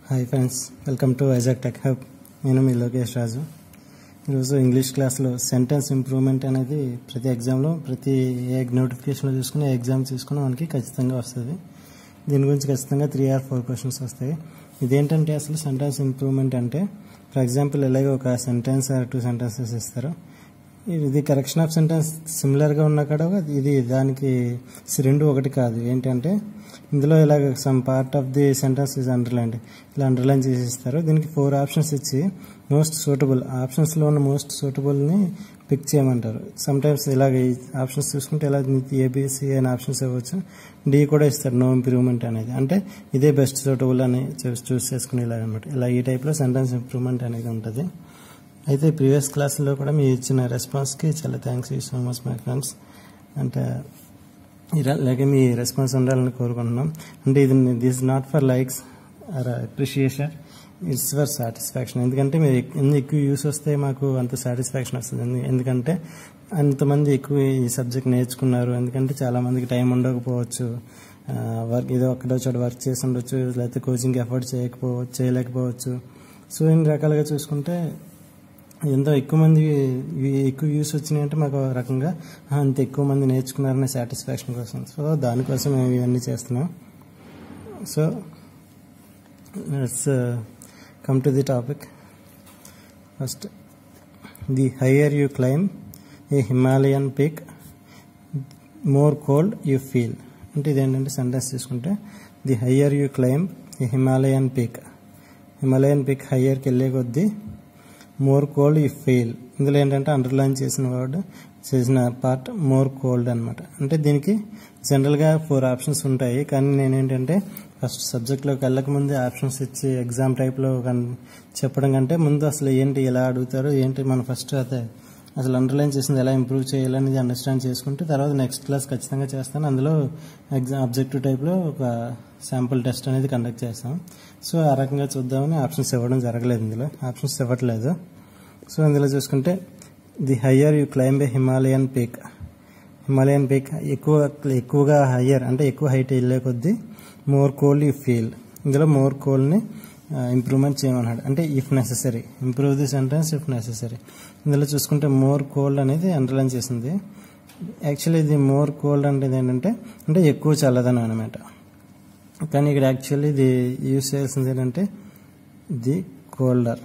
Hi friends, welcome to Vizag tech hub. నేను మీ లోకేష్ రాజు. ఈరోజు ఇంగ్లీష్ క్లాస్లో సెంటెన్స్ ఇంప్రూవ్మెంట్ అనేది ప్రతి ఎగ్జామ్లో ప్రతి నోటిఫికేషన్లో చూసుకుని ఎగ్జామ్ చూసుకుని మనకి ఖచ్చితంగా వస్తుంది. దీని గురించి ఖచ్చితంగా 3 or 4 క్వశ్చన్స్ వస్తాయి. ఇదేంటంటే అసలు సెంటెన్స్ ఇంప్రూవ్మెంట్ అంటే ఫర్ ఎగ్జాంపుల్ ఇలాగే ఒక సెంటెన్స్ 2 సెంటెన్సెస్ ఇస్తారు. ఇది కరెక్షన్ ఆఫ్ సెంటెన్స్ సిమిలర్గా ఉన్నా కూడా ఇది దానికి రెండు ఒకటి కాదు. ఏంటంటే ఇందులో ఇలాగ some part of the sentence is underlined, ఇలా అండర్లైన్ చేసి ఇస్తారు. దీనికి 4 ఆప్షన్స్ ఇచ్చి మోస్ట్ సూటబుల్ ఆప్షన్స్లో ఉన్న మోస్ట్ సూటబుల్ని పిక్ చేయమంటారు. సమ్ టైమ్స్ ఇలాగ ఈ ఆప్షన్స్ చూసుకుంటే ఇలా ఏబిసి అనే ఆప్షన్స్ ఇవ్వచ్చు, డి కూడా ఇస్తారు, నో ఇంప్రూవ్మెంట్ అనేది. అంటే ఇదే బెస్ట్ సూటబుల్ అని చూస్ చేసుకుని ఇలా అనమాట. ఇలా ఈ టైప్లో సెంటెన్స్ ఇంప్రూవ్మెంట్ అనేది ఉంటుంది. అయితే ప్రీవియస్ క్లాసులో కూడా మీ ఇచ్చిన రెస్పాన్స్కి చాలా thanks you so much my friends. అంటే ఇలాగే మీ రెస్పాన్స్ ఉండాలని కోరుకుంటున్నాం. అంటే this not for likes or appreciation, it's for satisfaction. ఎందుకంటే మీరు ఎక్కువ యూస్ వస్తే మాకు అంత సాటిస్ఫాక్షన్ వస్తుంది. ఎందుకంటే అంతమంది ఎక్కువ ఈ సబ్జెక్ట్ నేర్చుకున్నారు. ఎందుకంటే చాలామందికి టైం ఉండకపోవచ్చు, ఏదో ఒక్కడో చోట వర్క్ చేసి ఉండొచ్చు, లేకపోతే కోచింగ్ ఎఫర్ట్ చేయలేకపోవచ్చు. సో ఇన్ని రకాలుగా చూసుకుంటే ఎంతో ఎక్కువ మంది ఎక్కువ యూస్ వచ్చినాయంటే మాకు రకంగా అంత ఎక్కువ మంది నేర్చుకున్నారనే సాటిస్ఫాక్షన్ కోసం. సో దానికోసం మేము ఇవన్నీ చేస్తున్నాం. So let's come to the topic. First, the higher you climb a Himalayan peak more cold you feel. అంటే ఇదేంటంటే సెంటెన్స్ తీసుకుంటే the higher you climb a Himalayan peak హయ్యర్కి వెళ్ళే కొద్దీ మోర్ కోల్డ్ యూ ఫీల్. ఇందులో ఏంటంటే అండర్లైన్ చేసిన part more cold అనమాట. అంటే దీనికి జనరల్గా 4 ఆప్షన్స్ ఉంటాయి. కానీ నేనేంటంటే ఫస్ట్ సబ్జెక్ట్లోకి వెళ్ళకముందే ఆప్షన్స్ ఇచ్చి ఎగ్జామ్ టైప్లో చెప్పడం కంటే ముందు అసలు ఏంటి ఎలా అడుగుతారు ఏంటి మనం ఫస్ట్ అసలు అండర్లైన్ చేసింది ఎలా ఇంప్రూవ్ చేయాలనేది అండర్స్టాండ్ చేసుకుంటే తర్వాత నెక్స్ట్ క్లాస్ ఖచ్చితంగా చేస్తాను. అందులో అబ్జెక్టివ్ టైప్లో ఒక శాంపుల్ టెస్ట్ అనేది కండక్ట్ చేస్తాం. సో ఆ రకంగా చూద్దామని ఆప్షన్స్ ఇవ్వడం జరగలేదు. ఇందులో ఆప్షన్స్ ఇవ్వట్లేదు. సో ఇందులో చూసుకుంటే the higher you climb a Himalayan peak ఎక్కువగా హయ్యర్ అంటే ఎక్కువ హైట్ వెళ్ళే కొద్దీ మోర్ కోల్డ్ యూ ఫీల్. ఇందులో మోర్ కోల్డ్ని ఇంప్రూవ్మెంట్ చేయమన్నాడు. అంటే if necessary, improve the sentence if necessary. ఇందులో చూసుకుంటే మోర్ కోల్డ్ అనేది అండర్లైన్ చేసింది. యాక్చువల్లీ ఇది మోర్ కోల్డ్ అంటే ఏంటంటే ఎక్కువ చల్లదనం అనమాట. కానీ ఇక్కడ యాక్చువల్లీ ఇది యూజ్ చేయాల్సింది ఏంటంటే ది కోల్డర్.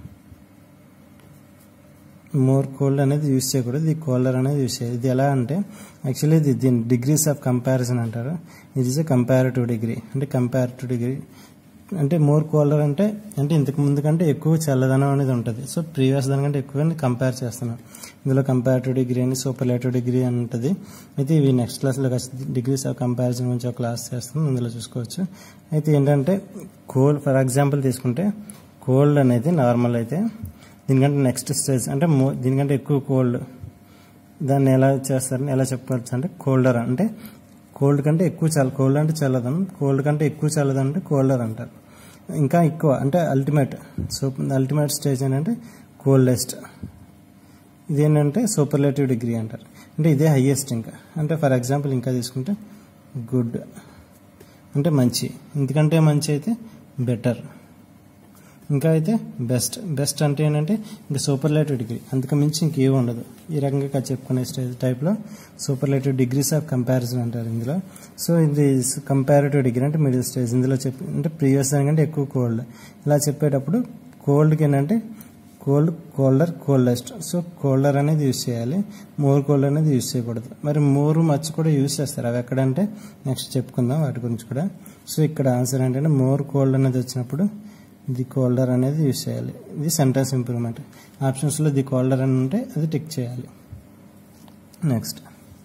మోర్ కోల్డ్ అనేది యూజ్ చేయకూడదు, ది కోల్డర్ అనేది యూజ్ చేయాలి. ఇది ఎలా అంటే యాక్చువల్లీ దీని డిగ్రీస్ ఆఫ్ కంపారిజన్ అంటారు. ఇది ఇస్ ఏ కంపారిటివ్ డిగ్రీ. అంటే కంపారిటివ్ డిగ్రీ అంటే మోర్ కోల్డర్ అంటే ఇంతకు ముందు కంటే ఎక్కువ చల్లదనం అనేది ఉంటుంది. సో ప్రీవియస్ దానికంటే ఎక్కువ కంపేర్ చేస్తున్నాం. ఇందులో కంపారిటివ్ డిగ్రీ అని సూపర్లేటివ్ డిగ్రీ అని ఉంటుంది. అయితే ఇవి నెక్స్ట్ క్లాస్లో డిగ్రీస్ ఆఫ్ కంపారిజన్ గురించి ఒక క్లాస్ చేస్తాం, అందులో చూసుకోవచ్చు. అయితే ఏంటంటే కోల్డ్ ఫర్ ఎగ్జాంపుల్ తీసుకుంటే కోల్డ్ అనేది నార్మల్ అయితే దీనికంటే నెక్స్ట్ స్టేజ్ అంటే దీనికంటే ఎక్కువ కోల్డ్, దాన్ని ఎలా చేస్తారని ఎలా చెప్పుకోవచ్చు అంటే కోల్డర్ అంటే కోల్డ్ కంటే ఎక్కువ కోల్డ్ అంటే చల్లదనం, కోల్డ్ కంటే ఎక్కువ చల్లదనం అంటే కోల్డర్ అంటారు. ఇంకా ఎక్కువ అంటే అల్టిమేట్ స్టేజ్ ఏంటంటే కోల్డెస్ట్. ఇదేంటంటే సూపర్లేటివ్ డిగ్రీ అంటారు. అంటే ఇదే హైయెస్ట్. ఇంకా అంటే ఫర్ ఎగ్జాంపుల్ ఇంకా తీసుకుంటే గుడ్ అంటే మంచి, ఇంతకంటే మంచి అయితే బెటర్, ఇంకా అయితే బెస్ట్ అంటే ఏంటంటే ఇంకా సూపర్లేటివ్ డిగ్రీ, అంతకు మించి ఇంకేం ఉండదు. ఈ రకంగా చెప్పుకునే స్టేజ్ టైప్లో సూపర్లేటివ్ డిగ్రీస్ ఆఫ్ కంపారిజన్ అంటారు ఇందులో. సో ఇది కంపారిటివ్ డిగ్రీ అంటే మిడిల్ స్టేజ్. ఇందులో అంటే ప్రీవియస్ దానికంటే ఎక్కువ కోల్డ్. ఇలా చెప్పేటప్పుడు కోల్డ్కి ఏంటంటే కోల్డర్ కోల్డెస్ట్. సో కోల్డర్ అనేది యూజ్ చేయాలి, మోర్ కోల్డ్ అనేది యూజ్ చేయకూడదు. మరి మోర్ మచ్ కూడా యూజ్ చేస్తారు. అవి ఎక్కడంటే నెక్స్ట్ చెప్పుకుందాం వాటి గురించి కూడా. సో ఇక్కడ ఆన్సర్ ఏంటంటే మోర్ కోల్డ్ అనేది వచ్చినప్పుడు ది కోల్డర్ అనేది యూజ్ చేయాలి. ఇది సెంటెన్స్ ఇంప్రూవ్మెంట్. ఆప్షన్స్లో ది కోల్డర్ అని ఉంటే అది టిక్ చేయాలి. Next,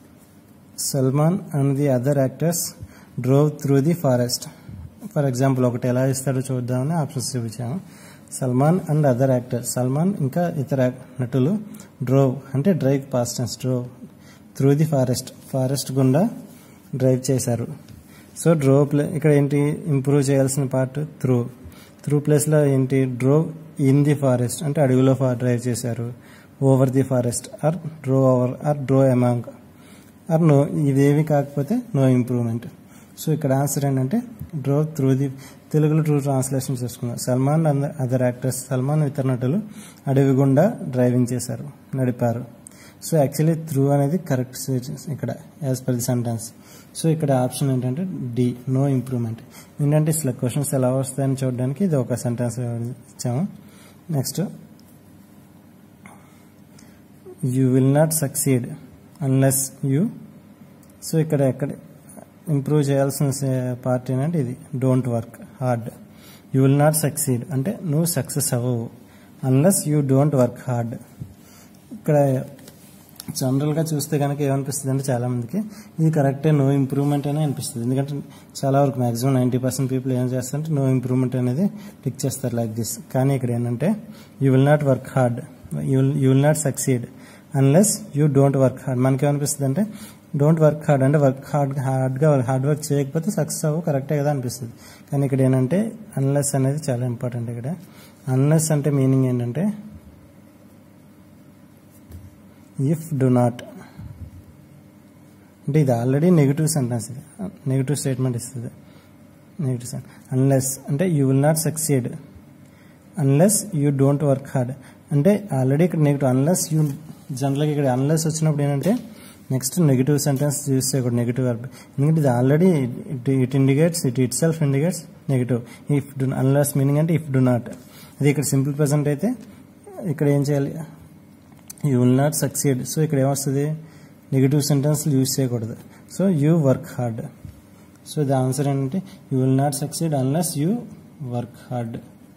Salman and the other actors drove through the forest. For example ఒకటి ఎలా ఇస్తాడో చూద్దామని ఆప్షన్స్ చూపించాము. Salman and other actor, Salman ఇంకా ఇతర నటులు డ్రోవ్ అంటే drive past tense, drove through the forest గుండా డ్రైవ్ చేశారు. సో డ్రోవ్ ఇక్కడ ఏంటి ఇంప్రూవ్ చేయాల్సిన పార్ట్ త్రూ ప్లేస్లో ఏంటి డ్రోవ్ ఇన్ ది ఫారెస్ట్ అంటే అడవిలో డ్రైవ్ చేశారు. Over the forest or drove over or drove among or no, ఇవేవి కాకపోతే నో ఇంప్రూవ్మెంట్. సో ఇక్కడ ఆన్సర్ ఏంటంటే డ్రోవ్ తెలుగులో ట్రూ ట్రాన్స్లేషన్ చేసుకున్నాం. Salman and other actors, Salman ఇతర నటులు అడవి గుండా డ్రైవింగ్ చేశారు, నడిపారు. సో యాక్చువల్లీ త్రూ అనేది కరెక్ట్ ఇక్కడ as per the sentence. So ఇక్కడ ఆప్షన్ ఏంటంటే డి, నో ఇంప్రూవ్మెంట్. ఏంటంటే ఇట్లా క్వశ్చన్స్ ఎలా వస్తాయని చూడడానికి ఇది ఒక సెంటెన్స్ ఇచ్చాము. Next, you will not succeed unless you. So ఇక్కడ ఇంప్రూవ్ చేయాల్సిన పార్ట్ ఏంటంటే ఇది, don't work hard. You will not succeed అంటే నువ్వు సక్సెస్ అవ్వవు, unless you don't work hard. ఇక్కడ జనరల్గా చూస్తే కనుక ఏమనిపిస్తుంది అంటే చాలామందికి ఇది కరెక్టే, నో ఇంప్రూవ్మెంట్ అనే అనిపిస్తుంది. ఎందుకంటే చాలా వరకు మ్యాక్సిమం 90% పీపుల్ ఏం చేస్తారంటే నో ఇంప్రూవ్మెంట్ అనేది టిక్ చేస్తారు లైక్ దిస్. కానీ ఇక్కడ ఏంటంటే you will not work hard, you will not succeed unless you don't work hard. మనకేమనిపిస్తుంది అంటే డోంట్ వర్క్ హార్డ్ అంటే హార్డ్ వర్క్ చేయకపోతే సక్సెస్ అవ్వ, కరెక్టే కదా అనిపిస్తుంది. కానీ ఇక్కడ ఏంటంటే అన్లెస్ అనేది చాలా ఇంపార్టెంట్. ఇక్కడ అన్లెస్ అంటే మీనింగ్ ఏంటంటే ఇఫ్ డు నాట్ అంటే ఇది ఆల్రెడీ నెగిటివ్ సెంటెన్స్, ఇది నెగిటివ్ స్టేట్మెంట్ ఇస్తుంది. Negative sentence. అన్లెస్ అంటే you will not succeed unless you don't work hard అంటే ఆల్రెడీ ఇక్కడ నెగిటివ్. అన్లెస్ యూ జనరల్గా ఇక్కడ అన్లెస్ వచ్చినప్పుడు ఏంటంటే నెక్స్ట్ నెగిటివ్ సెంటెన్స్ చూస్తే కూడా నెగిటివ్ వర్బ్. ఎందుకంటే ఇది already it indicates, itself indicates negative. If do unless meaning అంటే ఇఫ్ డు నాట్. అది ఇక్కడ సింపుల్ ప్రెజెంట్ అయితే ఇక్కడ ఏం చేయాలి, you will not succeed. So ఇక్కడ ఏమొస్తుంది, నెగిటివ్ సెంటెన్స్లు యూజ్ చేయకూడదు. So you work hard. So the answer ఏంటంటే you will not succeed unless you work hard.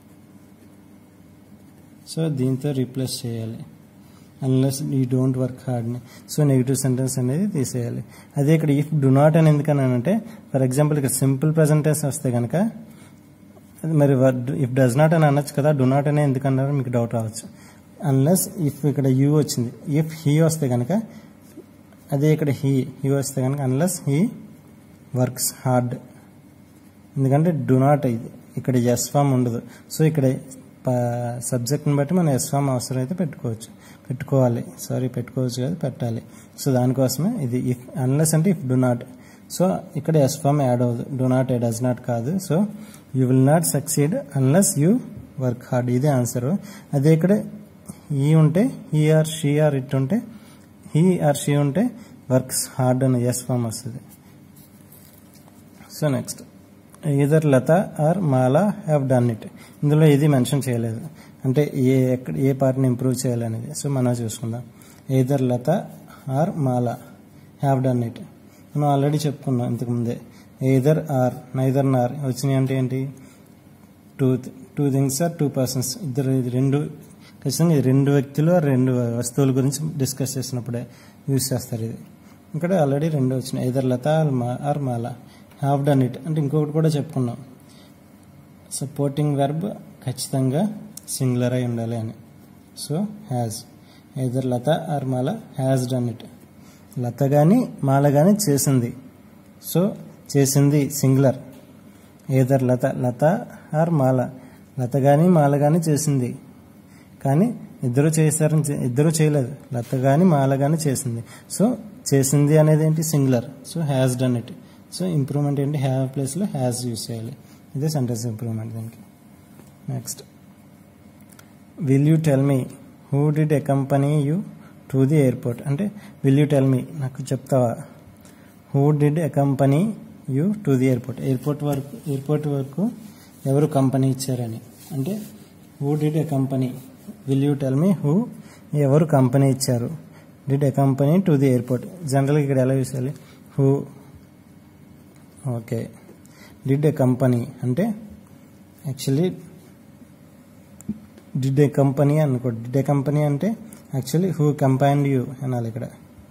So దీంతో రీప్లేస్ చేయాలి అన్లెస్ యూ డోంట్ వర్క్ హార్డ్ని. సో నెగిటివ్ సెంటెన్స్ అనేది తీసేయాలి. అదే ఇక్కడ ఇఫ్ డు నాట్ అని ఎందుకనంటే ఫర్ ఎగ్జాంపుల్ ఇక్కడ సింపుల్ ప్రెజెంటెన్స్ వస్తే కనుక మరి ఇఫ్ డస్ నాట్ అని అనొచ్చు కదా, డు నాట్ అనే ఎందుకన్నారో మీకు డౌట్ రావచ్చు. అన్లెస్ ఇఫ్ ఇక్కడ యూ వచ్చింది, ఇఫ్ హీ వస్తే కనుక, అదే ఇక్కడ హీ వస్తే కనుక అన్లెస్ హీ వర్క్స్ హార్డ్. ఎందుకంటే డు నాట్ ఇది ఇక్కడ ఎస్ ఫామ్ ఉండదు. సో ఇక్కడ సబ్జెక్ట్ని బట్టి మనం ఎస్ ఫామ్ అవసరం అయితే పెట్టుకోవాలి. పెట్టుకోవచ్చు కాదు, పెట్టాలి. సో దానికోసమే ఇది ఇఫ్. అన్లెస్ అంటే ఇఫ్ డు నాట్. సో ఇక్కడ ఎస్ ఫామ్ యాడ్ అవ్వదు, డు నాట్ డస్ నాట్ కాదు. So you will not succeed unless you work hard, ఇదే ఆన్సర్. అదే ఇక్కడ ఈ ఉంటే he or she or it ఉంటే, హీ ఆర్ షీ ఉంటే వర్క్స్ హార్డ్ అని ఎస్ ఫామ్ వస్తుంది. So next, either Lata or Mala have done it. ఇందులో ఇది మెన్షన్ చేయలేదు అంటే ఏ పార్ట్ని ఇంప్రూవ్ చేయాలనేది. సో మనం చూసుకుందాం. Either Lata or Mala have done it. మనం ఆల్రెడీ చెప్పుకున్నాం ఇంతకుముందే. ఈదర్ ఆర్, నైదర్ నార్ వచ్చినాయి అంటే ఏంటి, two things or two persons. ఖచ్చితంగా ఇది రెండు వ్యక్తులు రెండు వస్తువుల గురించి డిస్కస్ చేసినప్పుడే యూజ్ చేస్తారు ఇది. ఇక్కడ ఆల్రెడీ రెండు వచ్చినాయి, either Lata or Mala have done it. అంటే ఇంకొకటి కూడా చెప్పుకున్నాం, సపోర్టింగ్ వెర్బ్ ఖచ్చితంగా సింగులర్ అయి ఉండాలి అని. So has, either Lata or Mala has done it. Lata కానీ మాల కానీ చేసింది. సో చేసింది singular. Either Lata or Mala, Lata కానీ మాల కానీ చేసింది. కానీ ఇద్దరు చేయలేదు, లత కానీ మాల కానీ చేసింది. సో చేసింది అనేది ఏంటి, singular. So has done it. So improvement ఏంటి, హ్యావ్ ప్లేస్లో హ్యాజ్ యూజ్ చేయాలి. ఇదే సెంటెన్స్ ఇంప్రూవ్మెంట్ దీనికి. Next, will you tell me who did accompany you to the airport. అంటే విల్ యూ టెల్ మీ, నాకు చెప్తావా, who did accompany you to the airport. Airport వరకు ఎవరు కంపెనీ ఇచ్చారని. అంటే who did accompany, will you tell me who, ఎవరు company ఇచ్చారు, did accompany to the airport. జనరల్గా ఇక్కడ ఎలా యూజ్ చేయాలి, who. Okay, did accompany అంటే యాక్చువల్లీ డిడ్ ఏ కంపెనీ అనుకో. డిడ్ ఏ కంపెనీ అంటే యాక్చువల్లీ హూ కంపైన్డ్ యూ అనాలి. ఇక్కడ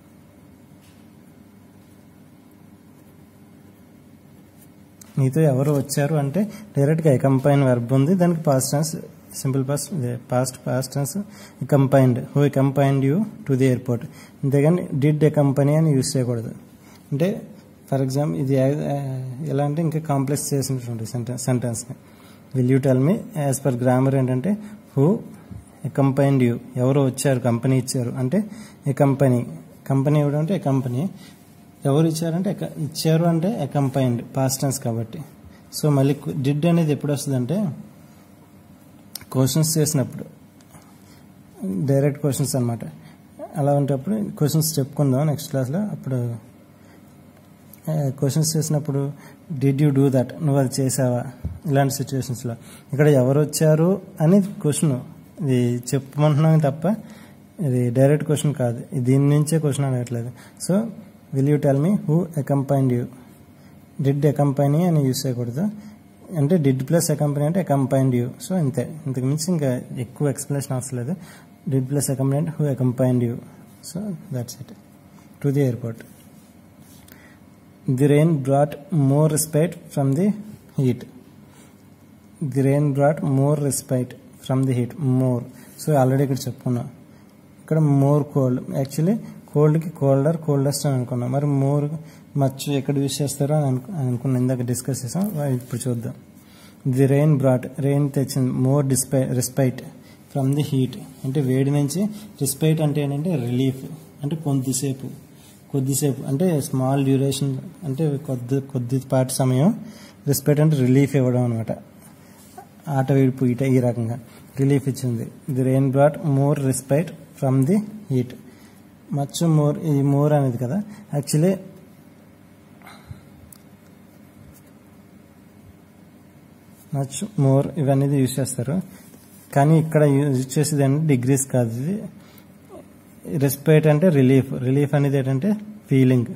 నీతో ఎవరు వచ్చారు అంటే డైరెక్ట్గా కంపైన్ వర్బ్ ఉంది, దానికి past tense, simple past tense accompanied. Who accompanied you to the airport. అంతేగాని డిడ్ ఏ కంపెనీ అని యూజ్ చేయకూడదు. అంటే ఫర్ ఎగ్జాంపుల్ ఇది ఎలా అంటే ఇంకా కాంప్లెక్స్ చేసినటువంటి సెంటెన్స్ని. Will you tell me as per grammar ఏంటంటే హూ అకంపైన్డ్ యూ, ఎవరు వచ్చారు, కంపెనీ ఇచ్చారు అంటే ఏ కంపెనీ ఇవ్వడం అంటే ఏ కంపెనీ, ఎవరు ఇచ్చారంటే ఇచ్చారు అంటే అకంపైన్డ్, పాస్ట్ టెన్స్ కాబట్టి. సో మళ్ళీ డిడ్ అనేది ఎప్పుడు వస్తుందంటే క్వశ్చన్స్ చేసినప్పుడు, డైరెక్ట్ క్వశ్చన్స్ అనమాట. అలా ఉంటప్పుడు క్వశ్చన్స్ చెప్పుకుందాం నెక్స్ట్ క్లాస్లో. అప్పుడు క్వశ్చన్స్ చేసినప్పుడు డిడ్ యూ డూ దట్, నువ్వు అది చేసావా, ఇలాంటి సిచ్యువేషన్స్లో. ఇక్కడ ఎవరు వచ్చారు అని క్వశ్చన్, ఇది చెప్పమంటున్నాం తప్ప ఇది డైరెక్ట్ క్వశ్చన్ కాదు, దీని నుంచే క్వశ్చన్ అడగట్లేదు. So will you tell me who accompanied you, did accompany అని యూస్ చేయకూడదు. అంటే డిడ్ ప్లస్ అకంపనీ అంటే అకంపైన్డ్ యూ. సో ఇంతే, ఇంతకు మించి ఇంకా ఎక్కువ ఎక్స్ప్లెనేషన్ అవసరం లేదు. డిడ్ ప్లస్ అకంపనీ అంటే who accompanied you. So that's it. To the airport. The rain brought more respite from the heat. The rain brought more respite from the heat. More, so already ఇక్కడ చెప్పుకున్నాం. ఇక్కడ more cold, actually కోల్డ్కి colder, coldest అని అనుకున్నాం. మరి more much ఎక్కడ use చేస్తారో అని అనుకున్నాం, ఇందాక డిస్కస్ చేసాం. ఇప్పుడు చూద్దాం. ది రెయిన్ బ్రాట్, రెయిన్ తెచ్చింది. More respite from the heat, అంటే వేడి నుంచి. రెస్పైట్ అంటే ఏంటంటే రిలీఫ్, అంటే కొద్దిసేపు అంటే స్మాల్ డ్యూరేషన్, అంటే కొద్దిపాటి సమయం. రెస్పైట్ అంటే రిలీఫ్ ఇవ్వడం అనమాట. ఆట వేడిపు ఈట ఈ రకంగా రిలీఫ్ ఇచ్చింది. The rain brought more respite from the heat. Much more, ఈ మోర్ అనేది కదా యాక్చువల్లీ మచ్ మోర్ ఇవన్నీ యూజ్ చేస్తారు. కానీ ఇక్కడ యూజ్ చేసేది అంటే డిగ్రీస్ కాదు. ఇది రెస్పైట్ అంటే రిలీఫ్ అనేది ఏంటంటే ఫీలింగ్.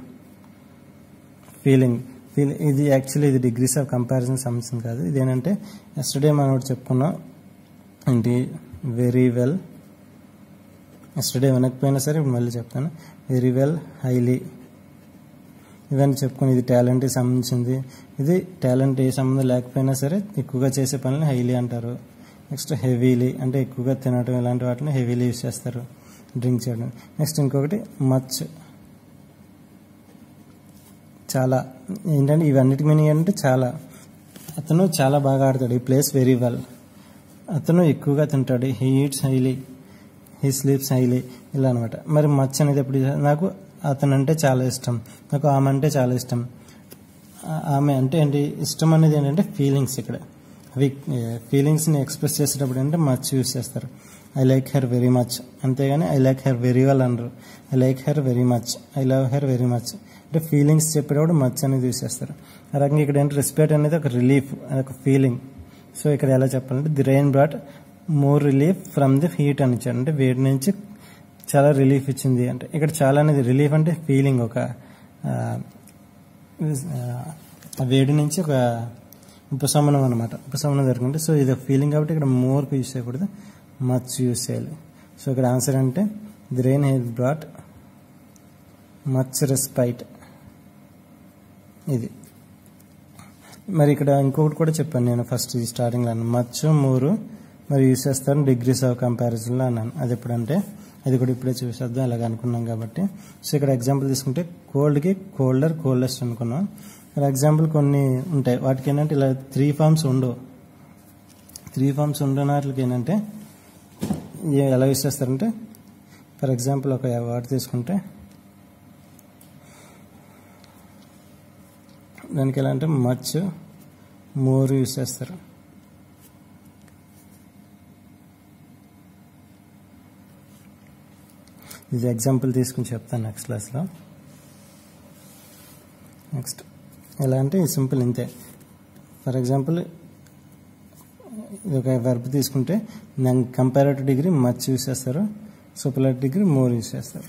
ఇది యాక్చువల్లీ ఇది డిగ్రీస్ ఆఫ్ కంపారిజన్ సంబంధించింది కాదు. ఇదేంటంటే ఎస్టర్డే మనం ఒకటి చెప్పుకున్నాం ఏంటి, వెరీ వెల్. ఎస్టర్డే వినకపోయినా సరే ఇప్పుడు మళ్ళీ చెప్తాను. వెరీ వెల్, హైలీ, ఇవన్నీ చెప్పుకుని ఇది టాలెంట్కి సంబంధించింది. ఇది టాలెంట్ ఏ సంబంధం లేకపోయినా సరే ఎక్కువగా చేసే పనులు హైలీ అంటారు. నెక్స్ట్ హెవీలీ అంటే ఎక్కువగా తినడం, ఇలాంటి వాటిని హెవీలీ యూజ్ చేస్తారు డ్రింక్ చేయడం. నెక్స్ట్ ఇంకొకటి మచ్, చాలా. ఏంటంటే ఇవన్నిటి మీనింగ్ అంటే చాలా. అతను చాలా బాగా ఆడతాడు, ఈ ప్లేస్ వెరీ వెల్. అతను ఎక్కువగా తింటాడు, he eats highly, he sleeps highly, ఇలా అనమాట. మరి మచ్ అనేది ఎప్పుడు, నాకు అతను అంటే చాలా ఇష్టం, నాకు ఆమె అంటే చాలా ఇష్టం. ఆమె అంటే ఏంటి, ఇష్టం అనేది ఏంటంటే ఫీలింగ్స్. ఇక్కడ అవి ఫీలింగ్స్ని ఎక్స్ప్రెస్ చేసేటప్పుడు ఏంటంటే మచ్ యూస్ చేస్తారు. I like her very much, అంతేగాని I like her very well అనరు. I like her very much, I love her very much. అంటే ఫీలింగ్స్ చెప్పేటప్పుడు మచ్ అనేది యూస్ చేస్తారు. ఆ రకంగా ఇక్కడ ఏంటి, రెస్పెక్ట్ అనేది ఒక రిలీఫ్, అదొక ఫీలింగ్. సో ఇక్కడ ఎలా చెప్పాలంటే the rain brought more relief from the heat అని ఇచ్చాడు, అంటే వేడి నుంచి చాలా రిలీఫ్ ఇచ్చింది. అంటే ఇక్కడ చాలా అనేది రిలీఫ్ అంటే ఫీలింగ్, ఒక వేడి నుంచి ఒక ఉపశమనం అనమాట, ఉపశమనం జరుగుతుంది. సో ఇది ఫీలింగ్ కాబట్టి ఇక్కడ మోర్కి యూస్ చేయకూడదు, మచ్ యూస్ చేయాలి. సో ఇక్కడ ఆన్సర్ అంటే the rain had brought much respite. ఇది మరి ఇక్కడ ఇంకొకటి కూడా చెప్పాను నేను ఫస్ట్ స్టార్టింగ్లో, మచ్ మోరు మరి యూస్ చేస్తాను డిగ్రీస్ ఆఫ్ కంపారిజన్లో అన్నాను. అది ఎప్పుడంటే అది కూడా ఇప్పుడే చూసేద్దాం అలాగ అనుకున్నాం కాబట్టి. సో ఇక్కడ ఎగ్జాంపుల్ తీసుకుంటే కోల్డ్కి కోల్డర్, కోల్డెస్ట్ అనుకున్నాం. ఫర్ ఎగ్జాంపుల్ కొన్ని ఉంటాయి, వాటికి ఏంటంటే ఇలా 3 ఫార్మ్స్ ఉండవు. 3 ఫార్మ్స్ ఉండని వాటికి ఏంటంటే ఎలా యూస్ చేస్తారంటే, ఫర్ ఎగ్జాంపుల్ ఒక వర్డ్ తీసుకుంటే దానికి ఎలా అంటే మచ్ మోర్ యూస్ చేస్తారు. ఇది ఎగ్జాంపుల్ తీసుకుని చెప్తాను నెక్స్ట్ క్లాస్లో. నెక్స్ట్ ఎలా అంటే సింపుల్ ఇంతే. ఫర్ ఎగ్జాంపుల్ ఇది ఒక వర్బ్ తీసుకుంటే దానికి కంపారేటివ్ డిగ్రీ మచ్ యూస్ చేస్తారు, సూపర్లేటివ్ డిగ్రీ మోర్ యూస్ చేస్తారు.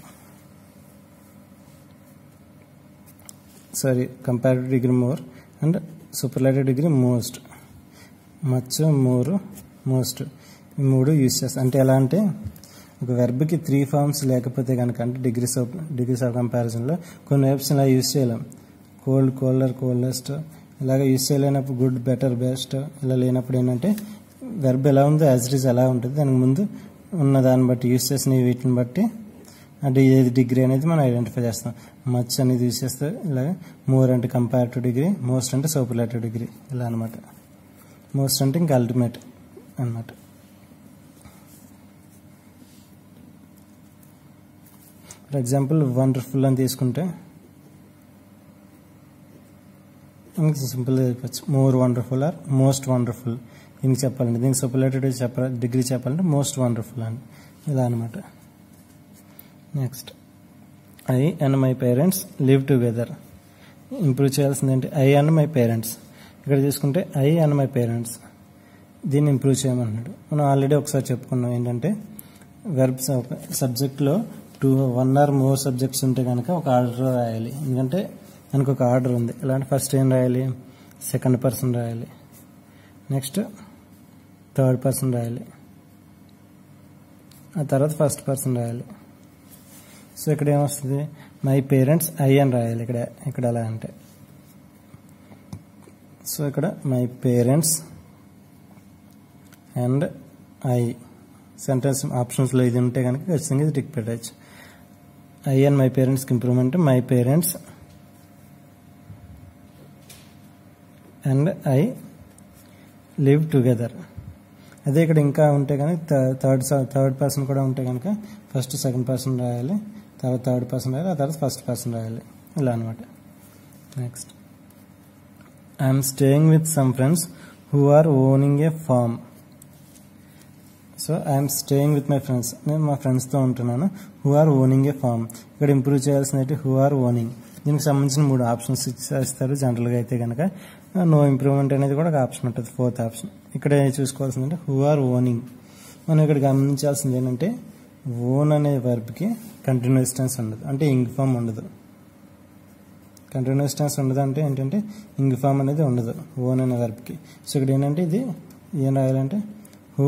Sorry, comparative degree more and superlative degree most. Much, more, most ఈ 3 యూస్ చేస్తారు. అంటే ఎలా అంటే ఒక వెర్బ్కి 3 ఫార్మ్స్ లేకపోతే కనుక, అంటే డిగ్రీస్ ఆఫ్ కంపారిజన్లో కొన్ని వెర్బ్స్ ఇలా యూస్ చేయలేం. కోల్డ్, కోల్డర్, కోల్డెస్ట్ ఇలాగ యూస్ చేయలేనప్పుడు గుడ్, బెటర్, బెస్ట్ ఇలా లేనప్పుడు ఏంటంటే వెర్బ్ ఎలా ఉందో యాజ్ ఇట్ ఈజ్ అలా ఉంటుంది. దానికి ముందు ఉన్న దాన్ని బట్టి యూస్ చేసిన వీటిని బట్టి అంటే ఏది డిగ్రీ అనేది మనం ఐడెంటిఫై చేస్తాం. మచ్ అనేది యూస్ చేస్తే ఇలాగ, మోర్ అంటే కంపారిటివ్ డిగ్రీ, మోస్ట్ అంటే సూపర్లేటివ్ డిగ్రీ ఇలా అనమాట. మోస్ట్ అంటే ఇంకా అల్టిమేట్ అనమాట. ఫర్ ఎగ్జాంపుల్ వండర్ఫుల్ అని తీసుకుంటే సింపుల్గా చెప్పచ్చు, more wonderful or most wonderful. దీనికి చెప్పాలంటే, దీనికి సూపర్లేటివ్ డిగ్రీ చెప్పాలంటే మోస్ట్ వండర్ఫుల్ అని, ఇలా అనమాట. Next, I and my parents live together. Improve చేయాల్సింది ఏంటి? I and my parents. ఇక్కడ తీసుకుంటే ఐ అండ్ మై పేరెంట్స్, దీన్ని ఇంప్రూవ్ చేయమన్నాడు. మనం ఆల్రెడీ ఒకసారి చెప్పుకున్నాం ఏంటంటే, వెర్బ్స్ సబ్జెక్ట్లో 1 or more సబ్జెక్ట్స్ ఉంటే కనుక ఒక ఆర్డర్ రాయాలి. ఎందుకంటే మనకు ఒక ఆర్డర్ ఉంది. ఇలాంటి ఫస్ట్ ఏం రాయాలి? సెకండ్ పర్సన్ రాయాలి, నెక్స్ట్ థర్డ్ పర్సన్ రాయాలి, ఆ తర్వాత ఫస్ట్ పర్సన్ రాయాలి. సో ఇక్కడ ఏమొస్తుంది? మై పేరెంట్స్ ఐ అని రాయాలి ఇక్కడ ఎలా అంటే. సో ఇక్కడ my parents and I sentence ఆప్షన్స్లో ఇది ఉంటే కనుక ఖచ్చితంగా ఇది టిక్ పెట్టచ్చు. ఐ అండ్ మై పేరెంట్స్కి improvement my parents and I live together. అదే ఇక్కడ ఇంకా ఉంటే కనుక థర్డ్ పర్సన్ కూడా ఉంటే కనుక ఫస్ట్ సెకండ్ పర్సన్ రాయాలి, తర్వాత థర్డ్ పర్సన్ రాయాలి, ఆ తర్వాత ఫస్ట్ పర్సన్ రాయాలి, ఇలా అనమాట. Next, I'm staying with some friends who are owning a farm. So I'm staying with my friends, నేను మా ఫ్రెండ్స్తో ఉంటున్నాను. Who are owning a farm, ఇక్కడ ఇంప్రూవ్ చేయాల్సింది హూ ఆర్ ఓనింగ్. దీనికి సంబంధించిన 3 ఆప్షన్స్ ఇస్తారు జనరల్గా అయితే కనుక. నో ఇంప్రూవ్మెంట్ అనేది కూడా ఒక ఆప్షన్ ఉంటుంది, 4th ఆప్షన్. ఇక్కడ చూసుకోవాల్సిందంటే హూ ఆర్ ఓనింగ్. మనం ఇక్కడ గమనించాల్సింది ఏంటంటే, ఓన్ అనే వర్బ్కి కంటిన్యూస్ టెన్స్ ఉండదు, అంటే ఇంగ్ ఫామ్ ఉండదు. కంటిన్యూస్ టెన్స్ ఉండదు అంటే ఏంటంటే ఇంగ్ ఫామ్ అనేది ఉండదు ఓన్ అనే వర్బ్కి. సో ఇక్కడ ఏంటంటే ఇది ఏం రాయాలంటే who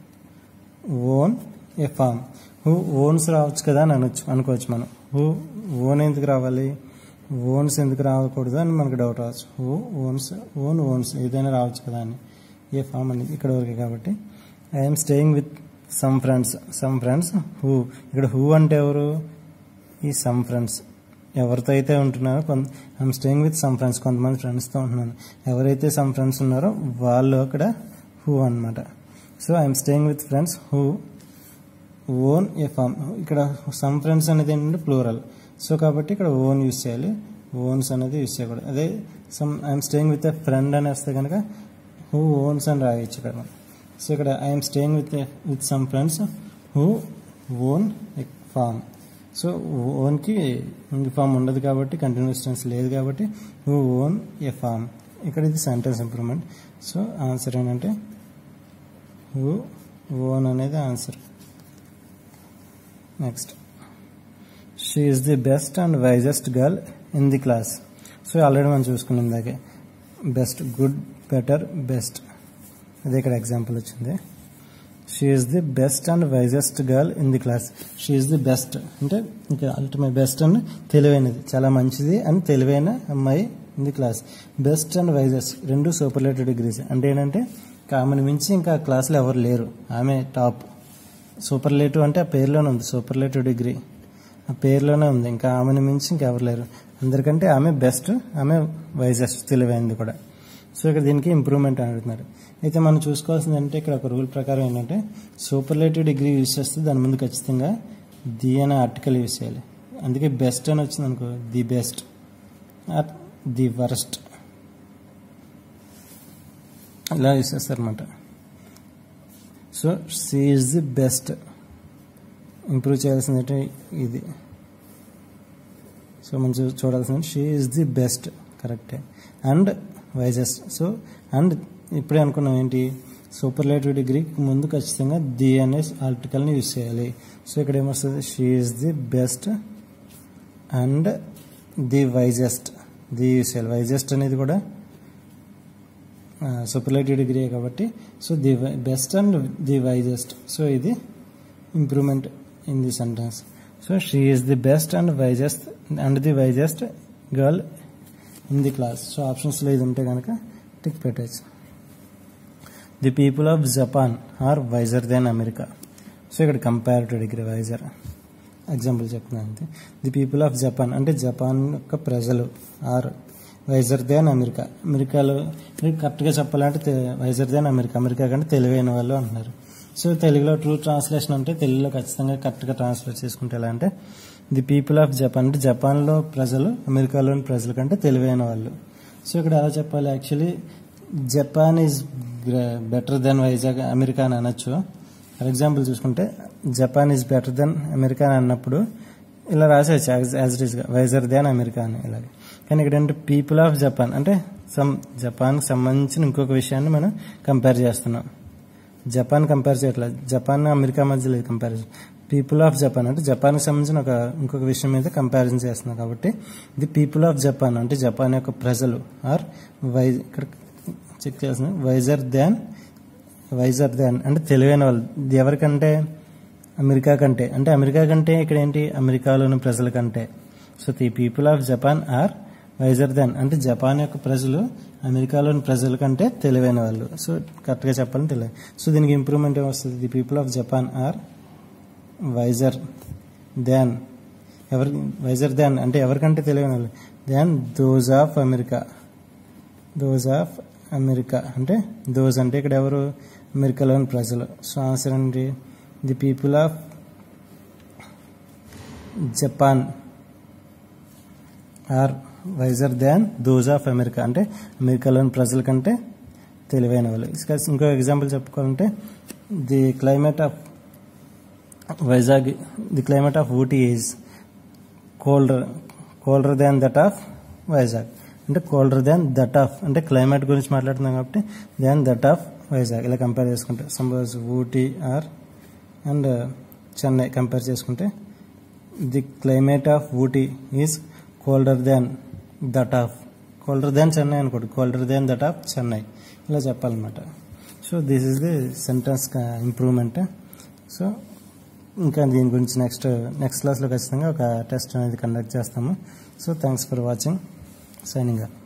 own a farm. Who owns రావచ్చు కదా అని అనుకోవచ్చు మనం. హూ ఓన్ ఎందుకు రావాలి, ఓన్స్ ఎందుకు రాకూడదు అని మనకు డౌట్ రావచ్చు. హూ ఓన్స్ ఏదైనా రావచ్చు కదా అని. ఏ ఫామ్ అనేది ఇక్కడ వరకే కాబట్టి. I'm staying with some friends who. ఇక్కడ హూ అంటే ఎవరు? ఈ సమ్ ఫ్రెండ్స్, ఎవరితో అయితే ఉంటున్నారో. I'm staying with some friends, కొంతమంది ఫ్రెండ్స్తో ఉంటున్నాను. ఎవరైతే సమ్ ఫ్రెండ్స్ ఉన్నారో వాళ్ళు అక్కడ హూ అనమాట. So I'm staying with friends who own a farm. ఇక్కడ సమ్ ఫ్రెండ్స్ అనేది ఏంటంటే ప్లూరల్. సో కాబట్టి ఇక్కడ ఓన్ యూజ్ చేయాలి, ఓన్స్ అనేది యూజ్ చేయకూడదు. అదే I'm staying with a friend అని వస్తే కనుక హూ ఓన్స్ అని రాయొచ్చు ఇక్కడ. సో ఇక్కడ I'm staying with some friends who own a farm. So ఓన్కి ఇంగ్ ఫామ్ ఉండదు కాబట్టి, కంటిన్యూస్ టెన్స్ లేదు కాబట్టి హూ ఓన్ ఏ ఫామ్. ఇక్కడ ఇది సెంటెన్స్ ఇంప్రూవ్మెంట్. సో ఆన్సర్ ఏంటంటే హూ ఓన్ అనేది answer. Next, she is the best and wisest girl in the class. So already మనం చూసుకున్నాం ఇందాకే, బెస్ట్, గుడ్, బెటర్, బెస్ట్. అదే ఇక్కడ ఎగ్జాంపుల్ వచ్చింది. She is the best and wisest girl in the class. She is the best అంటే ఇంకా ultimate, best and తెలివైనది, చాలా మంచిది అని తెలివైన అమ్మాయి in the class. Best and wisest రెండు సూపర్లేటివ్ డిగ్రీస్. అంటే ఏంటంటే ఆమెను మించి ఇంకా క్లాస్లో ఎవరు లేరు, ఆమె టాప్. సూపర్లేటివ్ అంటే ఆ పేరులోనే ఉంది, సూపర్లేటివ్ డిగ్రీ ఆ పేరులోనే ఉంది. ఇంకా ఆమెను మించి ఇంకెవరు లేరు, అందరికంటే ఆమె బెస్ట్, ఆమె వైజెస్ట్, తెలివైనది కూడా. సో ఇక్కడ దీనికి ఇంప్రూవ్మెంట్ అడుగుతున్నారు. అయితే మనం చూసుకోవాల్సింది అంటే ఇక్కడ ఒక రూల్ ప్రకారం ఏంటంటే సూపర్లేటివ్ డిగ్రీ యూజ్ చేస్తే దాని ముందు ఖచ్చితంగా ది అనే ఆర్టికల్ యూజ్ చేయాలి. అందుకే బెస్ట్ అని వచ్చింది అనుకో, the best or the worst ఇలా యూజ్ చేస్తారన్నమాట. So she is the best. Improve చేయాల్సింది అంటే ఇది. సో మనం చూడాల్సింది షీ ఈజ్ ది బెస్ట్, కరెక్టే. And wisest. సో అండ్ ఇప్పుడే అనుకున్నాం ఏంటి, సూపర్లేటివ్ డిగ్రీకి ముందు ఖచ్చితంగా ది అనే ఆర్టికల్ని యూజ్ చేయాలి. సో ఇక్కడ ఏమొస్తుంది, she is the best and the wisest, the use చేయాలి. వైజెస్ట్ అనేది కూడా సూపర్లేటివ్ డిగ్రీ కాబట్టి. So the best and the wisest. So ఇది improvement in the sentence. So she is the best and the wisest girl in the class. So ఆప్షన్స్లో ఇది ఉంటే కనుక tick పెట్టచ్చు. The people of Japan are wiser than America. So ఇక్కడ comparative degree wiser example చెప్తున్నాను అంతే. The people of Japan అంటే Japan యొక్క ప్రజలు ఆర్ వైజర్ దెన్ అమెరికా. అమెరికాలో కరెక్ట్గా చెప్పాలంటే వైజర్ దెన్ అమెరికా, అమెరికా కంటే తెలివైన వాళ్ళు అంటున్నారు. సో తెలుగులో ట్రూ ట్రాన్స్లేషన్ అంటే తెలుగులో ఖచ్చితంగా కరెక్ట్గా ట్రాన్స్లేట్ చేసుకుంటే ఎలా అంటే ది పీపుల్ ఆఫ్ జపాన్ అంటే జపాన్లో ప్రజలు అమెరికాలోని ప్రజల కంటే తెలివైన వాళ్ళు. సో ఇక్కడ ఎలా చెప్పాలి, actually Japan is better than Vizag America అని అనొచ్చు. ఫర్ ఎగ్జాంపుల్ చూసుకుంటే Japan is better than America అని అన్నప్పుడు ఇలా రాసేయచ్చు యాజ్ ఇట్ ఈస్గా వైజర్ దెన్ అమెరికా అని ఇలాగే. కానీ ఇక్కడ ఏంటంటే పీపుల్ ఆఫ్ జపాన్ అంటే జపాన్కి సంబంధించిన ఇంకొక విషయాన్ని మనం కంపేర్ చేస్తున్నాం. జపాన్ కంపేర్ చేయట్లేదు, జపాన్ అమెరికా మధ్యలో కంపారిజన్. పీపుల్ ఆఫ్ జపాన్ అంటే జపాన్కి సంబంధించిన ఇంకొక విషయం మీద కంపారిజన్ చేస్తున్నాం కాబట్టి ఇది పీపుల్ ఆఫ్ జపాన్ అంటే జపాన్ యొక్క ప్రజలు ఆర్ ఇక్కడ చెక్ చేస్తున్నాం వైజర్ దాన్ అంటే తెలివైన వాళ్ళు. ఇది ఎవరికంటే అమెరికా కంటే, అంటే అమెరికా కంటే ఇక్కడ ఏంటి అమెరికాలోని ప్రజల కంటే. So the people of Japan are wiser than అంటే జపాన్ యొక్క ప్రజలు అమెరికాలోని ప్రజల కంటే తెలివైన వాళ్ళు. సో కరెక్ట్గా చెప్పాలని తెలియదు. సో దీనికి ఇంప్రూవ్మెంట్ ఏమొస్తుంది, the people of Japan are wiser than అంటే ఎవరికంటే తెలివైన వాళ్ళు దాన్ దోస్ ఆఫ్ అమెరికా అంటే దోస్ అంటే ఇక్కడ ఎవరు అమెరికాలోని ప్రజలు. సో ఆన్సర్ అండి the people of Japan are wiser than those of America అంటే అమెరికాలోని ప్రజల కంటే తెలివైన వాళ్ళు. ఇంకో ఎగ్జాంపుల్ చెప్పుకోవాలంటే the climate of Ooty is colder than that of Vizag అంటే కోల్డర్ దాన్ దట్ ఆఫ్ అంటే క్లైమేట్ గురించి మాట్లాడుతున్నాం కాబట్టి దాన్ దట్ ఆఫ్ వైజాగ్ ఇలా కంపేర్ చేసుకుంటే suppose Ooty or and Chennai compare చేసుకుంటే the climate of Ooty is colder than Chennai అనుకోండి, colder than that of Chennai ఇలా చెప్పాలన్నమాట. So this is the sentence improvement. So ఇంకా దీని గురించి నెక్స్ట్ క్లాస్లో ఖచ్చితంగా ఒక టెస్ట్ అనేది కండక్ట్ చేస్తాము. So thanks for watching. Signing of.